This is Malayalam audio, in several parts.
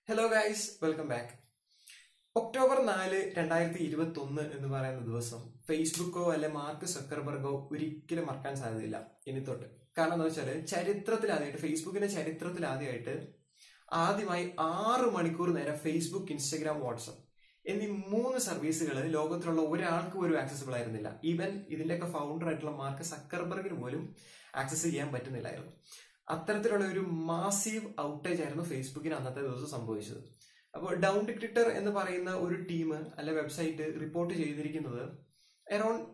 Hello guys, welcome back. October 4, 2021 എന്ന് പറയുന്ന ദിവസം ഫേസ്ബുക്കോ അല്ലെ മാർക്ക് സക്കർബർഗോ ഒരിക്കലും മറക്കാൻ സാധ്യതയില്ല ഇനി തൊട്ട്. കാരണം എന്താ വെച്ചാൽ ഫേസ്ബുക്കിന്റെ ചരിത്രത്തിൽ ആദ്യമായി 6 മണിക്കൂർ നേരം ഫേസ്ബുക്ക്, ഇൻസ്റ്റഗ്രാം, വാട്സപ്പ് എന്നീ 3 സർവീസുകൾ ലോകത്തിലുള്ള ഒരാൾക്ക് പോലും ആക്സസിബിൾ ആയിരുന്നില്ല. ഈവൻ ഇതിന്റെയൊക്കെ ഫൗണ്ടർ ആയിട്ടുള്ള മാർക്ക് സക്കർബർഗിന് പോലും ആക്സസ് ചെയ്യാൻ പറ്റുന്നില്ലായിരുന്നു. അത്തരത്തിലുള്ള ഒരു മാസീവ് ഔട്ടേജ് ആയിരുന്നു ഫേസ്ബുക്കിന് അന്നത്തെ ദിവസം സംഭവിച്ചത്. അപ്പോൾ ഡൗൺ ഡിക്രിപ്റ്റർ എന്ന് പറയുന്ന ഒരു ടീം അല്ലെ വെബ്സൈറ്റ് റിപ്പോർട്ട് ചെയ്തിരിക്കുന്നത് അറൌണ്ട്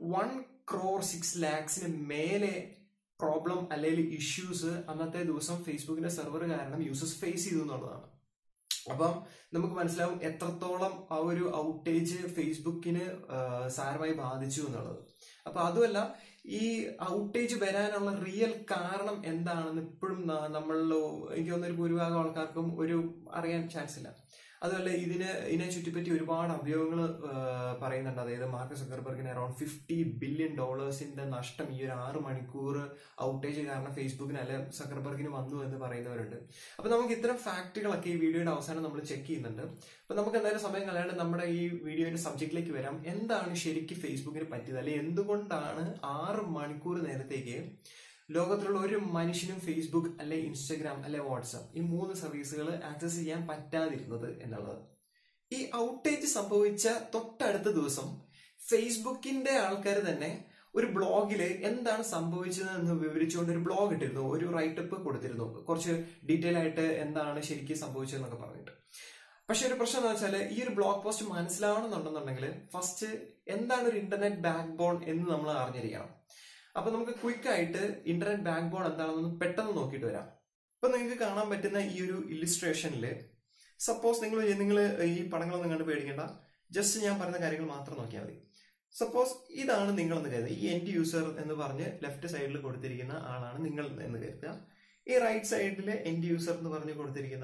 1,06,00,000 മേലെ പ്രോബ്ലം അല്ലെങ്കിൽ ഇഷ്യൂസ് അന്നത്തെ ദിവസം ഫേസ്ബുക്കിന്റെ സെർവർ കാരണം യൂസേഴ്സ് ഫേസ് ചെയ്തു എന്നുള്ളതാണ്. അപ്പം നമുക്ക് മനസ്സിലാവും എത്രത്തോളം ആ ഒരു ഔട്ടേജ് ഫേസ്ബുക്കിന് സാരമായി ബാധിച്ചു എന്നുള്ളത്. അപ്പൊ അതുമല്ല, ഈ ഔട്ടേജ് വരാനുള്ള റിയൽ കാരണം എന്താണെന്ന് ഇപ്പോഴും എനിക്ക് തോന്നുന്ന ഒരു ഭൂരിഭാഗം ആൾക്കാർക്കും അറിയാൻ ചാൻസ് ഇല്ല. അതുമല്ല, ഇതിനെ ചുറ്റിപ്പറ്റി ഒരുപാട് അഭിയോഗങ്ങൾ പറയുന്നുണ്ട്. അതായത് മാർക്ക് സക്കർബർഗിന് അറൌണ്ട് $50 ബില്യൺ നഷ്ടം ഈ ഒരു 6 മണിക്കൂർ ഔട്ടേജ് കാരണം ഫേസ്ബുക്കിന് അല്ലെ സക്കർബർഗിന് വന്നു എന്ന് പറയുന്നവരുണ്ട്. അപ്പൊ നമുക്ക് ഇത്തരം ഫാക്ടുകളൊക്കെ ഈ വീഡിയോയുടെ അവസാനം നമ്മൾ ചെക്ക് ചെയ്യുന്നുണ്ട്. അപ്പൊ നമുക്ക് എന്തായാലും സമയം കളയാണ്ട് നമ്മുടെ ഈ വീഡിയോയുടെ സബ്ജക്റ്റിലേക്ക് വരാം. എന്താണ് ശരിക്കും ഫേസ്ബുക്കിന് പറ്റിയത്, അല്ലെ എന്തുകൊണ്ടാണ് 6 മണിക്കൂർ നേരത്തേക്ക് ലോകത്തിലുള്ള ഒരു മനുഷ്യനും ഫേസ്ബുക്ക് അല്ലെ ഇൻസ്റ്റഗ്രാം അല്ലെ വാട്സാപ്പ് ഈ 3 സർവീസുകൾ ആക്സസ് ചെയ്യാൻ പറ്റാതിരുന്നത് എന്നുള്ളത്. ഈ ഔട്ടേജ് സംഭവിച്ച തൊട്ടടുത്ത ദിവസം ഫേസ്ബുക്കിന്റെ ആൾക്കാർ തന്നെ ഒരു ബ്ലോഗിൽ എന്താണ് സംഭവിച്ചത് എന്ന് വിവരിച്ചുകൊണ്ട് ഒരു ബ്ലോഗ് ഇട്ടിരുന്നു, ഒരു റൈറ്റപ്പ് കൊടുത്തിരുന്നു, കുറച്ച് ഡീറ്റെയിൽ ആയിട്ട് എന്താണ് ശരിക്കും സംഭവിച്ചതെന്നൊക്കെ പറഞ്ഞിട്ട്. പക്ഷെ ഒരു പ്രശ്നം എന്ന് വെച്ചാൽ, ഈ ഒരു ബ്ലോഗ് പോസ്റ്റ് മനസ്സിലാവണമെന്നുണ്ടെന്നുണ്ടെങ്കിൽ ഫസ്റ്റ് എന്താണ് ഒരു ഇന്റർനെറ്റ് ബാക്ക് ബോൺ എന്ന് നമ്മൾ അറിഞ്ഞിരിക്കണം. അപ്പൊ നമുക്ക് ക്വിക്ക് ആയിട്ട് ഇന്റർനെറ്റ് ബാക്ക് ബോൺ എന്താണെന്ന് പെട്ടെന്ന് നോക്കിയിട്ട് വരാം. ഇപ്പൊ നിങ്ങൾക്ക് കാണാൻ പറ്റുന്ന ഈ ഒരു ഇല്ലുസ്ട്രേഷനില് സപ്പോസ് നിങ്ങൾ ഈ പടങ്ങളൊന്നും കണ്ട് പേടിക്കേണ്ട, ജസ്റ്റ് ഞാൻ പറയുന്ന കാര്യങ്ങൾ മാത്രം നോക്കിയാൽ മതി. സപ്പോസ് ഇതാണ് നിങ്ങളെന്ന് കരുതുക. ഈ എൻഡ് യൂസർ എന്ന് പറഞ്ഞ് ലെഫ്റ്റ് സൈഡിൽ കൊടുത്തിരിക്കുന്ന ആളാണ് നിങ്ങൾ എന്ന് കരുതുക. ഈ റൈറ്റ് സൈഡില് എൻഡ് യൂസർ എന്ന് പറഞ്ഞ് കൊടുത്തിരിക്കുന്ന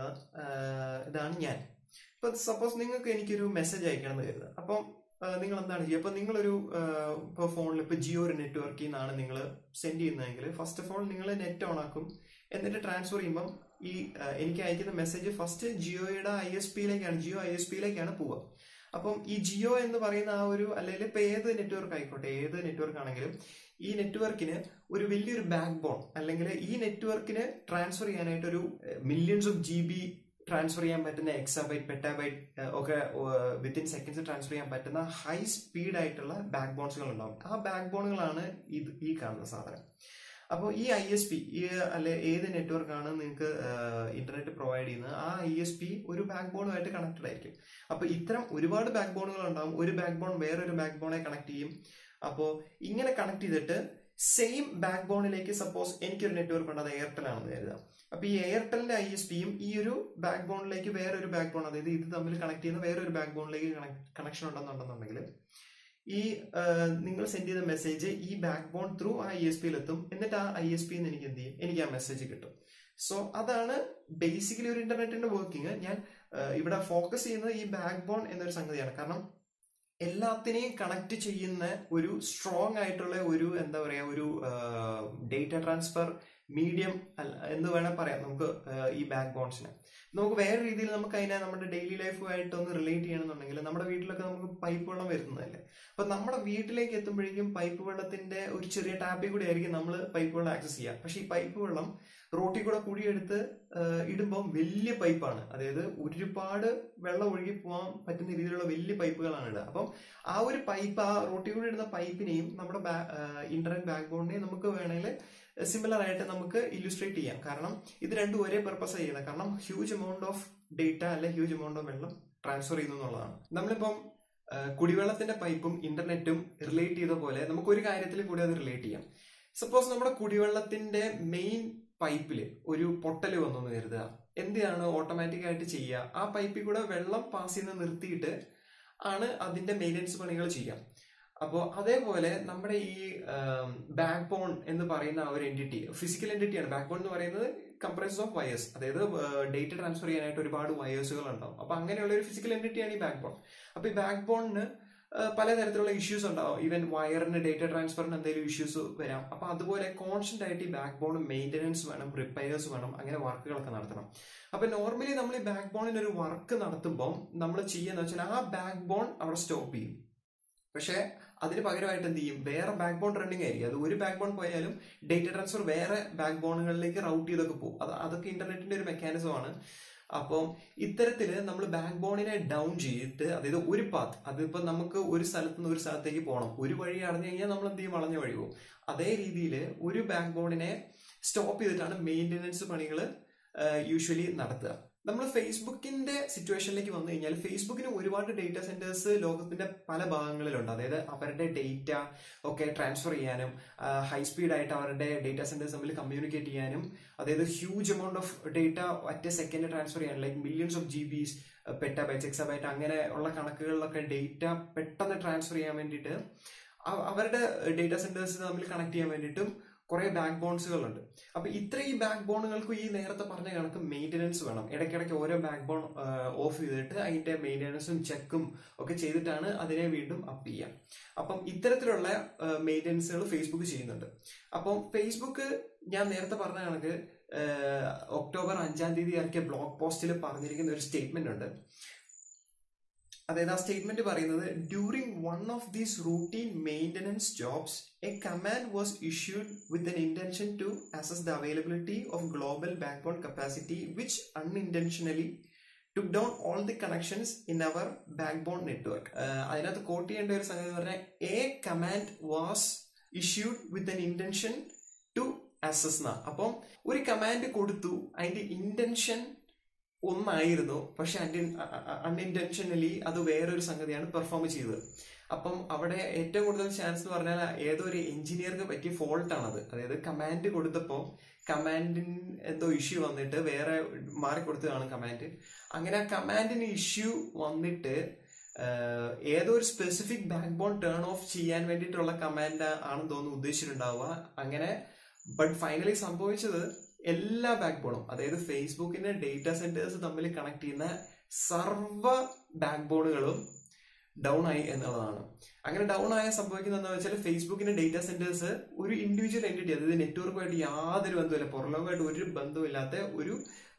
ഇതാണ് ഞാൻ. ഇപ്പൊ സപ്പോസ് നിങ്ങൾക്ക് എനിക്കൊരു മെസ്സേജ് അയക്കണം എന്ന് കരുതുക. അപ്പം നിങ്ങൾ എന്താണ് ചെയ്യുക? അപ്പൊ നിങ്ങളൊരു ഇപ്പോൾ ഫോണിൽ ഇപ്പോൾ ജിയോ ഒരു നെറ്റ്വർക്കിൽ നിന്നാണ് നിങ്ങൾ സെൻഡ് ചെയ്യുന്നതെങ്കിൽ ഫസ്റ്റ് ഓഫ് ഓൾ നിങ്ങൾ നെറ്റ് ഓൺ ആക്കും. എന്നിട്ട് ട്രാൻസ്ഫർ ചെയ്യുമ്പം ഈ എനിക്ക് അയക്കുന്ന മെസ്സേജ് ഫസ്റ്റ് ജിയോയുടെ ജിയോ ISPയിലേക്കാണ് പോവുക. അപ്പം ഈ ജിയോ എന്ന് പറയുന്ന ആ ഒരു, അല്ലെങ്കിൽ ഇപ്പൊ ഏത് നെറ്റ്വർക്ക് ആയിക്കോട്ടെ, ഏത് നെറ്റ്വർക്ക് ആണെങ്കിലും ഈ നെറ്റ്വർക്കിന് ഒരു വലിയൊരു ബാക്ക് ബോൺ, അല്ലെങ്കിൽ ഈ നെറ്റ്വർക്കിന് ട്രാൻസ്ഫർ ചെയ്യാനായിട്ട് ഒരു മില്യൺസ് ഓഫ് GB ട്രാൻസ്ഫർ ചെയ്യാൻ പറ്റുന്ന എക്സാബൈറ്റ്, പെറ്റാബൈറ്റ് ഒക്കെ വിത്തിൻ സെക്കൻഡ്സ് ട്രാൻസ്ഫർ ചെയ്യാൻ പറ്റുന്ന ഹൈ സ്പീഡ് ആയിട്ടുള്ള ബാക്ക് ബോൺസുകൾ ഉണ്ടാവും. ആ ബാക്ക് ബോണുകളാണ് ഈ കാണുന്ന സാധനം. അപ്പോൾ ഈ ISP അല്ലെ ഏത് നെറ്റ്വർക്കാണ് നിങ്ങൾക്ക് ഇന്റർനെറ്റ് പ്രൊവൈഡ് ചെയ്യുന്നത്, ആ ISP ഒരു ബാക്ക് ബോണുമായിട്ട് കണക്റ്റഡ് ആയിരിക്കും. അപ്പൊ ഇത്തരം ഒരുപാട് ബാക്ക് ബോണുകൾ ഉണ്ടാവും. ഒരു ബാക്ക് ബോൺ വേറൊരു ബാക്ക് ബോണെ കണക്ട് ചെയ്യും. അപ്പോൾ ഇങ്ങനെ കണക്ട് ചെയ്തിട്ട് സെയിം ബാക്ക് ബോണിലേക്ക് സപ്പോസ് എനിക്കൊരു നെറ്റ്വർക്ക് ഉണ്ട്, അത് എയർടെൽ ആണെന്ന് കരുതാം. അപ്പൊ ഈ എയർടെലിന്റെ ISPയും ഈ ഒരു ബാക്ക് ബോണിലേക്ക് വേറൊരു ബാക്ക് ബോൺ, അതായത് ഇത് തമ്മിൽ കണക്ട് ചെയ്യുന്ന വേറൊരു ബാക്ക് ബോണിലേക്ക് കണക്ഷൻ ഉണ്ടെന്നുണ്ടെന്നുണ്ടെങ്കിൽ ഈ നിങ്ങൾ സെൻഡ് ചെയ്ത മെസ്സേജ് ഈ ബാക്ക് ബോൺ ത്രൂ ആ ISPയിലെത്തും. എന്നിട്ട് ആ ISPയിൽ നിന്ന് എനിക്ക് എന്ത് ചെയ്യും, എനിക്ക് ആ മെസ്സേജ് കിട്ടും. സോ അതാണ് ബേസിക്കലി ഒരു ഇന്റർനെറ്റിന്റെ വർക്കിംഗ്. ഞാൻ ഇവിടെ ഫോക്കസ് ചെയ്യുന്നത് ഈ ബാക്ക് ബോൺ എന്നൊരു സംഗതിയാണ്. കാരണം എല്ലാത്തിനെയും കണക്ട് ചെയ്യുന്ന ഒരു സ്ട്രോങ് ആയിട്ടുള്ള ഒരു എന്താ പറയാ, ഒരു ഡേറ്റ ട്രാൻസ്ഫർ മീഡിയം എന്ന് വേണം പറയാം നമുക്ക് ഈ ബാക്ക് ബോൺസിനെ. നമുക്ക് വേറെ രീതിയിൽ നമുക്ക് അതിനെ നമ്മുടെ ഡെയിലി ലൈഫുമായിട്ട് ഒന്ന് റിലേറ്റ് ചെയ്യണമെന്നുണ്ടെങ്കിൽ നമ്മുടെ വീട്ടിലൊക്കെ നമുക്ക് പൈപ്പ് വെള്ളം വരുന്നതല്ലേ. അപ്പൊ നമ്മുടെ വീട്ടിലേക്ക് എത്തുമ്പോഴേക്കും പൈപ്പ് വെള്ളത്തിന്റെ ഒരു ചെറിയ ടാപ്പിൽ കൂടി ആയിരിക്കും നമ്മൾ പൈപ്പ് വെള്ളം ആക്സസ് ചെയ്യുക. പക്ഷെ ഈ പൈപ്പ് വെള്ളം റോട്ടിൽ കൂടെ കുഴിയെടുത്ത് ഇടുമ്പോൾ വലിയ പൈപ്പാണ്, അതായത് ഒരുപാട് വെള്ളം ഒഴുകി പോകാൻ പറ്റുന്ന രീതിയിലുള്ള വലിയ പൈപ്പുകളാണ് ഇടുക. അപ്പം ആ ഒരു പൈപ്പ്, ആ റോട്ടിൽ കൂടി ഇടുന്ന പൈപ്പിനെയും നമ്മുടെ ഇന്റർനെറ്റ് ബാക്ക് ബോണിനെയും നമുക്ക് വേണമെങ്കിൽ സിമിലർ ആയിട്ട് നമുക്ക് ഇല്ലുസ്ട്രേറ്റ് ചെയ്യാം. കാരണം ഇത് രണ്ടും ഒരേ പർപ്പസ് ചെയ്യുന്നത്. കാരണം ഹ്യൂജ് എമൗണ്ട് ഓഫ് ഡേറ്റ അല്ലെ ഹ്യൂജ് എമൗണ്ട് ഓഫ് വെള്ളം ട്രാൻസ്ഫർ ചെയ്യുന്നു എന്നുള്ളതാണ്. നമ്മളിപ്പം കുടിവെള്ളത്തിന്റെ പൈപ്പും ഇന്റർനെറ്റും റിലേറ്റ് ചെയ്ത പോലെ നമുക്ക് ഒരു കാര്യത്തിൽ കൂടി അത് റിലേറ്റ് ചെയ്യാം. സപ്പോസ് നമ്മുടെ കുടിവെള്ളത്തിന്റെ മെയിൻ പൈപ്പിൽ ഒരു പൊട്ടല് വന്നു എന്ന് കരുതുക. എന്താണ് ഓട്ടോമാറ്റിക് ആയിട്ട് ചെയ്യുക, ആ പൈപ്പിൽ കൂടെ വെള്ളം പാസ് ചെയ്യുന്നത് നിർത്തിയിട്ട് ആണ് അതിന്റെ മെയിൻ്റെനൻസ് പണികൾ ചെയ്യാം. അപ്പോൾ അതേപോലെ നമ്മുടെ ഈ ബാക്ക് ബോൺ എന്ന് പറയുന്ന ആ ഒരു എൻറ്റിറ്റി ഫിസിക്കൽ എൻറ്റിറ്റിയാണ്. ബാക്ക് ബോൺ എന്ന് പറയുന്നത് കംപ്രൈസസ് ഓഫ് വയേഴ്സ്, അതായത് ഡേറ്റ ട്രാൻസ്ഫർ ചെയ്യാനായിട്ട് ഒരുപാട് വയേഴ്സുകൾ ഉണ്ടാവും. അപ്പൊ അങ്ങനെയുള്ള ഒരു ഫിസിക്കൽ എൻറ്റിറ്റിയാണ് ഈ ബാക്ക് ബോൺ. അപ്പൊ ഈ ബാക്ക് ബോണിന് പലതരത്തിലുള്ള ഇഷ്യൂസ് ഉണ്ടാവും. ഈവൻ വയറിന് ഡേറ്റ ട്രാൻസ്ഫറിന് എന്തെങ്കിലും ഇഷ്യൂസ് വരാം. അപ്പൊ അതുപോലെ കോൺസ്റ്റന്റ് ആയിട്ട് ഈ ബാക്ക് ബോൺ മെയിൻ്റെനൻസ് വേണം, റിപ്പയേഴ്സ് വേണം, അങ്ങനെ വർക്കുകളൊക്കെ നടത്തണം. അപ്പൊ നോർമലി നമ്മൾ ഈ ബാക്ക് ബോണിന് ഒരു വർക്ക് നടത്തുമ്പോൾ നമ്മൾ ചെയ്യുന്ന വെച്ചാൽ ആ ബാക്ക് ബോൺ അവിടെ സ്റ്റോപ്പ് ചെയ്യും. പക്ഷെ അതിന് പകരമായിട്ട് എന്ത് ചെയ്യും, വേറെ ബാക്ക് ബോൺ റണ്ണിങ് ആയിരിക്കും. അത് ഒരു ബാക്ക് ബോൺ പോയാലും ഡേറ്റ ട്രാൻസ്ഫർ വേറെ ബാക്ക് ബോണുകളിലേക്ക് റൗട്ട് ചെയ്തൊക്കെ പോകും. അതൊക്കെ ഇന്റർനെറ്റിന്റെ ഒരു മെക്കാനിസമാണ്. അപ്പം ഇത്തരത്തില് നമ്മൾ ബാക്ക് ബോണിനെ ഡൗൺ ചെയ്തിട്ട്, അതായത് ഒരു പാത്ത്, അതിപ്പോ നമുക്ക് ഒരു സ്ഥലത്ത് നിന്ന് ഒരു സ്ഥലത്തേക്ക് പോകണം, ഒരു വഴി അടഞ്ഞു കഴിഞ്ഞാൽ നമ്മൾ എന്ത് ചെയ്യും, വളഞ്ഞ വഴി പോകും. അതേ രീതിയിൽ ഒരു ബാക്ക് ബോണിനെ സ്റ്റോപ്പ് ചെയ്തിട്ടാണ് മെയിൻ്റെനൻസ് പണികൾ യൂഷ്വലി നടത്തുക. നമ്മൾ ഫേസ്ബുക്കിന്റെ സിറ്റുവേഷനിലേക്ക് വന്നു കഴിഞ്ഞാൽ ഫേസ്ബുക്കിന് ഒരുപാട് ഡേറ്റാ സെന്റേഴ്സ് ലോകത്തിന്റെ പല ഭാഗങ്ങളിലുണ്ട്. അതായത് അവരുടെ ഡേറ്റ ഒക്കെ ട്രാൻസ്ഫർ ചെയ്യാനും ഹൈ സ്പീഡ് ആയിട്ട് അവരുടെ ഡേറ്റാ സെന്റേഴ്സ് തമ്മിൽ കമ്മ്യൂണിക്കേറ്റ് ചെയ്യാനും, അതായത് ഹ്യൂജ് എമൗണ്ട് ഓഫ് ഡേറ്റ ഒറ്റ സെക്കൻഡ് ട്രാൻസ്ഫർ ചെയ്യാൻ, like millions of GBs, petabytes, exabyte, അങ്ങനെ ഉള്ള കണക്കുകളിലൊക്കെ ഡേറ്റ പെട്ടെന്ന് ട്രാൻസ്ഫർ ചെയ്യാൻ വേണ്ടിയിട്ട് അവരുടെ ഡേറ്റാ സെന്റേഴ്സ് തമ്മിൽ കണക്ട് ചെയ്യാൻ വേണ്ടിയിട്ടും കുറെ ബാക്ക് ബോൺസുകളുണ്ട്. അപ്പൊ ഈ ബാക്ക് ബോണുകൾക്ക് ഈ നേരത്തെ പറഞ്ഞ കണക്ക് മെയിൻ്റെനൻസ് വേണം. ഇടയ്ക്കിടയ്ക്ക് ഓരോ ബാക്ക് ബോൺ ഓഫ് ചെയ്തിട്ട് അതിന്റെ മെയിൻ്റെനൻസും ചെക്കും ഒക്കെ ചെയ്തിട്ടാണ് അതിനെ വീണ്ടും അപ്പ് ചെയ്യാം. അപ്പം ഇത്തരത്തിലുള്ള മെയിൻ്റെനൻസുകൾ ഫേസ്ബുക്ക് ചെയ്യുന്നുണ്ട്. അപ്പം ഫേസ്ബുക്ക് ഞാൻ നേരത്തെ പറഞ്ഞ കണക്ക് ഒക്ടോബർ 5 ഇറക്കിയ ബ്ലോഗ് പോസ്റ്റിൽ പറഞ്ഞിരിക്കുന്ന ഒരു സ്റ്റേറ്റ്മെന്റ് ഉണ്ട്. അതായത് ആ സ്റ്റേറ്റ്മെന്റ് പറയുന്നത്, during one of these routine maintenance jobs a command was issued with an intention to assess the availability of global backbone capacity which unintentionally took down all the connections in our backbone network. അതിനകത്ത് കോട്ട് ചെയ്യേണ്ട ഒരു സംഗതി പറഞ്ഞാൽ, a command was issued with an intention to assess ന. അപ്പം ഒരു കമാൻഡ് കൊടുത്തു, അതിന്റെ ഇന്റൻഷൻ ഒന്നായിരുന്നു, പക്ഷെ അൺഇന്റൻഷനലി അത് വേറൊരു സംഗതിയാണ് പെർഫോം ചെയ്തത്. അപ്പം അവിടെ ഏറ്റവും കൂടുതൽ ചാൻസ് എന്ന് പറഞ്ഞാൽ ഏതോ ഒരു എഞ്ചിനീയർക്ക് പറ്റിയ ഫോൾട്ട് ആണത്. അതായത് കമാൻഡ് കൊടുത്തപ്പോൾ കമാൻഡിന് എന്തോ ഇഷ്യൂ വന്നിട്ട് വേറെ മാറിക്കൊടുത്തതാണ് കമാൻഡ്. അങ്ങനെ ആ കമാൻഡിന് ഇഷ്യൂ വന്നിട്ട് ഏതോ ഒരു specific backbone turn off ചെയ്യാൻ വേണ്ടിയിട്ടുള്ള കമാൻഡ് ആണെന്ന് തോന്നുന്നു ഉദ്ദേശിച്ചിട്ടുണ്ടാവുക. അങ്ങനെ ബട്ട് ഫൈനലി സംഭവിച്ചത് എല്ലാ ബാക്ക് ബോണും, അതായത് ഫേസ്ബുക്കിന്റെ ഡേറ്റാ സെന്റേഴ്സ് തമ്മിൽ കണക്ട് ചെയ്യുന്ന സർവ്വ ബാക്ക് ബോണുകളും ഡൗൺ ആയി എന്നുള്ളതാണ്. അങ്ങനെ ഡൗൺ ആയ സംഭവിക്കുന്നത് എന്താണെന്ന് വെച്ചാൽ, ഫേസ്ബുക്കിന്റെ ഡേറ്റാ സെന്റേഴ്സ് ഒരു ഇൻഡിവിജ്വൽ എൻറ്റിറ്റി, അതായത് നെറ്റ്വർക്കുമായിട്ട് യാതൊരു ബന്ധമില്ല, പുറലോകമായിട്ട് ഒരു ബന്ധമില്ലാത്ത ഒരു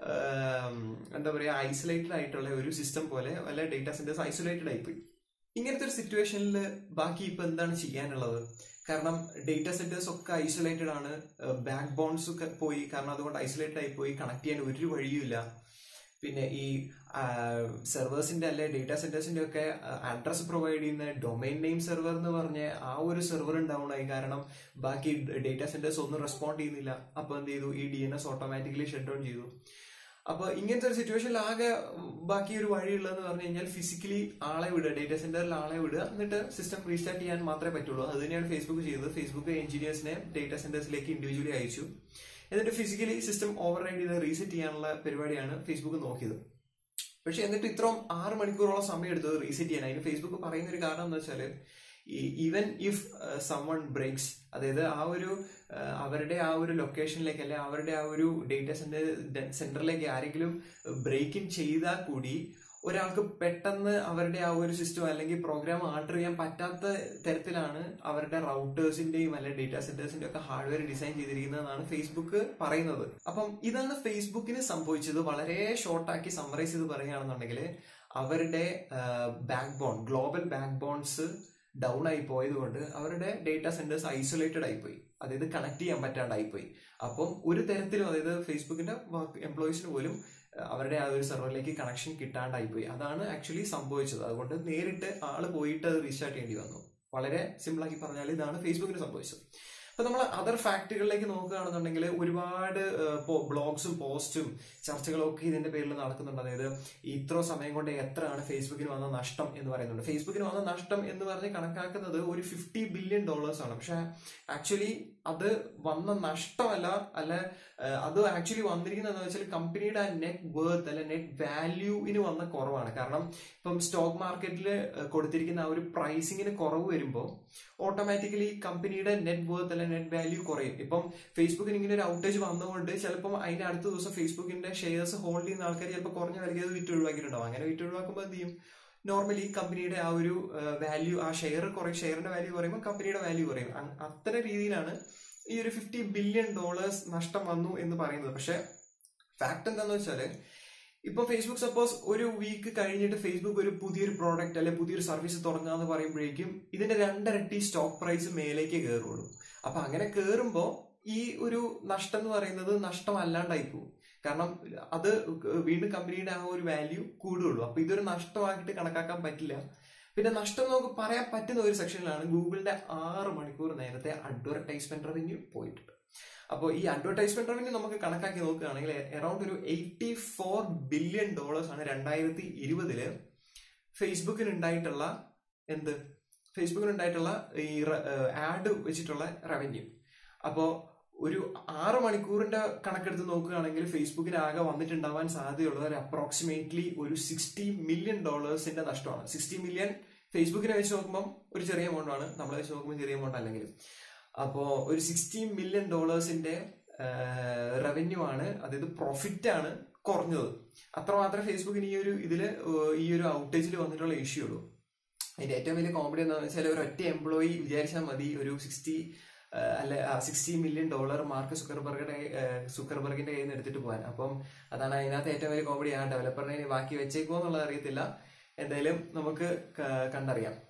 എന്താ പറയുക, ഐസൊലേറ്റഡ് ആയിട്ടുള്ള ഒരു സിസ്റ്റം പോലെ വല്ല ഡേറ്റാ സെന്റേഴ്സ് ഐസൊലേറ്റഡ് ആയിപ്പോയി. ഇങ്ങനത്തെ ഒരു സിറ്റുവേഷനിൽ ബാക്കി ഇപ്പൊ എന്താണ് ചെയ്യാനുള്ളത്? കാരണം ഡേറ്റാ സെന്റേഴ്സ് ഒക്കെ ഐസൊലേറ്റഡ് ആണ്, ബാക്ക് ബോൺസ് ഒക്കെ പോയി, കാരണം അതുകൊണ്ട് ഐസൊലേറ്റഡ് ആയി പോയി, കണക്ട് ചെയ്യാൻ ഒരു വഴിയുമില്ല. പിന്നെ ഈ സെർവേഴ്സിന്റെ അല്ലെ ഡേറ്റാ സെന്റേഴ്സിന്റെ ഒക്കെ അഡ്രസ് പ്രൊവൈഡ് ചെയ്യുന്ന ഡൊമൈൻ നെയിം സെർവർ എന്ന് പറഞ്ഞ ആ ഒരു സെർവറും ഡൗൺ ആയി. കാരണം ബാക്കി ഡേറ്റാ സെന്റേഴ്സ് ഒന്നും റെസ്പോണ്ട് ചെയ്യുന്നില്ല. അപ്പൊ എന്ത് ചെയ്തു, ഈ DNS ഓട്ടോമാറ്റിക്കലി ഷട്ട് ഡൗൺ ചെയ്തു. അപ്പൊ ഇങ്ങനത്തെ ഒരു സിറ്റുവേഷനിൽ ആകെ ബാക്കി ഒരു വഴിയുള്ളതെന്ന് പറഞ്ഞു കഴിഞ്ഞാൽ ഫിസിക്കലി ആളെ വിടുക, ഡേറ്റാ സെന്ററിൽ ആളെ വിടുക, എന്നിട്ട് സിസ്റ്റം റീസ്റ്റാർട്ട് ചെയ്യാൻ മാത്രമേ പറ്റുള്ളൂ. അത് തന്നെയാണ് ഫേസ്ബുക്ക് ചെയ്തത്. ഫേസ്ബുക്ക് എഞ്ചിനീയേഴ്സിനെ ഡേറ്റാ സെന്റേഴ്സിലേക്ക് ഇൻഡിവിജ്വലി അയച്ചു, എന്നിട്ട് ഫിസിക്കലി സിസ്റ്റം ഓവർ റൈഡ് ചെയ്ത് റീസെറ്റ് ചെയ്യാനുള്ള പരിപാടിയാണ് ഫേസ്ബുക്ക് നോക്കിയത്. പക്ഷെ എന്നിട്ട് ഇത്രയും 6 മണിക്കൂറോളം സമയം എടുത്തത് റീസെറ്റ് ചെയ്യാൻ. അതിന് ഫേസ്ബുക്ക് പറയുന്ന ഒരു കാരണം എന്ന് വെച്ചാൽ, ഈവൻ ഇഫ് സംവൺ ബ്രേക്സ്, അതായത് ആ ഒരു അവരുടെ ആ ഒരു ലൊക്കേഷനിലേക്ക് അല്ലെ അവരുടെ ആ ഒരു ഡേറ്റാ സെന്ററിലേക്ക് ആരെങ്കിലും ബ്രേക്ക് ഇൻ ചെയ്താൽ കൂടി ഒരാൾക്ക് പെട്ടെന്ന് അവരുടെ ആ ഒരു സിസ്റ്റം അല്ലെങ്കിൽ പ്രോഗ്രാം ആൾട്ടർ ചെയ്യാൻ പറ്റാത്ത തരത്തിലാണ് അവരുടെ റൗട്ടേഴ്സിന്റെയും അല്ലെ ഡേറ്റാ സെന്റേഴ്സിന്റെ ഒക്കെ ഹാർഡ്വെയർ ഡിസൈൻ ചെയ്തിരിക്കുന്നതെന്നാണ് ഫേസ്ബുക്ക് പറയുന്നത്. അപ്പം ഇതാണ് ഫേസ്ബുക്കിന് സംഭവിച്ചത്. വളരെ ഷോർട്ടാക്കി സമ്മറൈസ് ചെയ്ത് പറയുകയാണെന്നുണ്ടെങ്കിൽ, അവരുടെ backbone, global backbones down ആയി പോയത് കൊണ്ട് അവരുടെ ഡേറ്റാ സെന്റേഴ്സ് ഐസൊലേറ്റഡ് ആയിപ്പോയി, അതായത് കണക്ട് ചെയ്യാൻ പറ്റാണ്ടായിപ്പോയി. അപ്പം ഒരു തരത്തിലും, അതായത് ഫേസ്ബുക്കിന്റെ വർക്ക് എംപ്ലോയീസിന് പോലും അവരുടെ ആ ഒരു സെർവറിലേക്ക് കണക്ഷൻ കിട്ടാണ്ടായിപ്പോയി. അതാണ് ആക്ച്വലി സംഭവിച്ചത്. അതുകൊണ്ട് നേരിട്ട് ആള് പോയിട്ട് അത് റീസ്റ്റാർട്ട് ചെയ്യേണ്ടി വന്നു. വളരെ സിമ്പിൾ ആക്കി പറഞ്ഞാൽ ഇതാണ് ഫേസ്ബുക്കിന് സംഭവിച്ചത്. അപ്പൊ നമ്മൾ അതർ ഫാക്ടുകളിലേക്ക് നോക്കുകയാണെന്നുണ്ടെങ്കിൽ ഒരുപാട് ബ്ലോഗ്സും പോസ്റ്റും ചർച്ചകളും ഒക്കെ ഇതിന്റെ പേരിൽ നടക്കുന്നുണ്ട്. അതായത് ഇത്ര സമയം കൊണ്ട് എത്രയാണ് ഫേസ്ബുക്കിന് വന്ന നഷ്ടം എന്ന് പറയുന്നുണ്ട്. ഫേസ്ബുക്കിന് വന്ന നഷ്ടം എന്ന് പറഞ്ഞ് കണക്കാക്കുന്നത് ഒരു $50 ബില്യൺ ആണ്. പക്ഷെ ആക്ച്വലി അത് വന്ന നഷ്ടമല്ല, അത് ആക്ച്വലി വന്നിരിക്കുന്നത് എന്താ വെച്ചാൽ കമ്പനിയുടെ നെറ്റ് വർത്ത് അല്ലെ നെറ്റ് വാല്യൂവിന് വന്ന കുറവാണ്. കാരണം ഇപ്പം സ്റ്റോക്ക് മാർക്കറ്റിൽ കൊടുത്തിരിക്കുന്ന ആ ഒരു പ്രൈസിങ്ങിന് കുറവ് വരുമ്പോൾ ഓട്ടോമാറ്റിക്കലി കമ്പനിയുടെ നെറ്റ് വർത്ത് അല്ലെ നെറ്റ് വാല്യൂ കുറയും. ഇപ്പം ഫേസ്ബുക്കിന് ഇങ്ങനെ ഒരു ഔട്ടേജ് വന്നുകൊണ്ട് ചിലപ്പം അതിന്റെ അടുത്ത ദിവസം ഫേസ്ബുക്കിന്റെ ഷെയർസ് ഹോൾഡ് ചെയ്യുന്ന ആൾക്കാർ ചിലപ്പോൾ കുറഞ്ഞ വിലയ്ക്ക് അത് വിറ്റ് ഒഴിവാക്കിയിട്ടുണ്ടാവും. അങ്ങനെ വിറ്റ് ഒഴിവാക്കുമ്പോൾ എന്ത് ചെയ്യും, നോർമലി കമ്പനിയുടെ ആ ഒരു വാല്യൂ, ആ ഷെയറിന്റെ വാല്യൂ കുറയുമ്പോൾ കമ്പനിയുടെ വാല്യൂ കുറയും. അത്തരം രീതിയിലാണ് ഈ ഒരു $50 ബില്യൺ നഷ്ടം വന്നു എന്ന് പറയുന്നത്. പക്ഷെ ഫാക്ട് എന്താന്ന് വെച്ചാല്, ഇപ്പൊ ഫേസ്ബുക്ക് സപ്പോസ് ഒരു വീക്ക് കഴിഞ്ഞിട്ട് ഫേസ്ബുക്ക് ഒരു പുതിയൊരു പ്രോഡക്റ്റ് അല്ലെ പുതിയൊരു സർവീസ് തുടങ്ങാന്ന് പറയുമ്പോഴേക്കും ഇതിന്റെ 2 ഇരട്ടി സ്റ്റോക്ക് പ്രൈസ് മേലേക്ക് കയറുള്ളൂ. അപ്പൊ അങ്ങനെ കയറുമ്പോ ഈ ഒരു നഷ്ടം എന്ന് പറയുന്നത് നഷ്ടമല്ലാണ്ടായി പോകും. കാരണം അത് വീണ്ടും കമ്പനിയുടെ ആ ഒരു വാല്യൂ കൂടുകയുള്ളൂ. അപ്പൊ ഇതൊരു നഷ്ടമാക്കിയിട്ട് കണക്കാക്കാൻ പറ്റില്ല. പിന്നെ നഷ്ടം നമുക്ക് പറയാൻ പറ്റുന്ന ഒരു സെക്ഷനിലാണ് ഗൂഗിളിന്റെ 6 മണിക്കൂർ നേരത്തെ അഡ്വർടൈസ്മെന്റ് റവന്യൂ പോയിട്ടുണ്ട്. അപ്പോൾ ഈ അഡ്വർടൈസ്മെന്റ് റവന്യൂ നമുക്ക് കണക്കാക്കി നോക്കുകയാണെങ്കിൽ അറൌണ്ട് ഒരു $84 ബില്യൺ ആണ് 2020 ഫേസ്ബുക്കിനുണ്ടായിട്ടുള്ള ഈ ആഡ് വെച്ചിട്ടുള്ള റവന്യൂ. അപ്പോ ഒരു 6 മണിക്കൂറിന്റെ കണക്കെടുത്ത് നോക്കുകയാണെങ്കിൽ ഫേസ്ബുക്കിന് ആകെ വന്നിട്ടുണ്ടാവാൻ സാധ്യതയുള്ളത് ഒരു അപ്രോക്സിമേറ്റ്ലി ഒരു $60 മില്യൺ നഷ്ടമാണ്. 60 മില്യൺ ഫേസ്ബുക്കിനെ വെച്ച് നോക്കുമ്പോൾ ഒരു ചെറിയ എമൗണ്ട് ആണ്, നമ്മളെ വെച്ച് നോക്കുമ്പോൾ ചെറിയ എമൗണ്ട് അല്ലെങ്കിലും. അപ്പോ ഒരു $60 മില്യൺ റവന്യൂ ആണ്, അതായത് പ്രോഫിറ്റ് ആണ് കുറഞ്ഞത്. അത്രമാത്രം ഫേസ്ബുക്കിന് ഈ ഒരു ഔട്ടേജിൽ വന്നിട്ടുള്ള ഇഷ്യൂ ഉള്ളൂ. അതിന്റെ ഏറ്റവും വലിയ കോമഡി എന്താണെന്ന് വെച്ചാൽ ഒരു ഒറ്റ എംപ്ലോയി വിചാരിച്ചാൽ മതി ഒരു $60 മില്യൺ മാർക്ക് സുക്കർബർഗിന്റെ കയ്യിൽ നിന്ന് എടുത്തിട്ട് പോകാൻ. അപ്പം അതാണ് അതിനകത്ത് ഏറ്റവും വലിയ കോമഡി. ആ ഡെവലപ്പറിനെ ബാക്കി വെച്ചേക്കുമോ എന്നുള്ളത് അറിയത്തില്ല. എന്തായാലും നമുക്ക് കണ്ടറിയാം.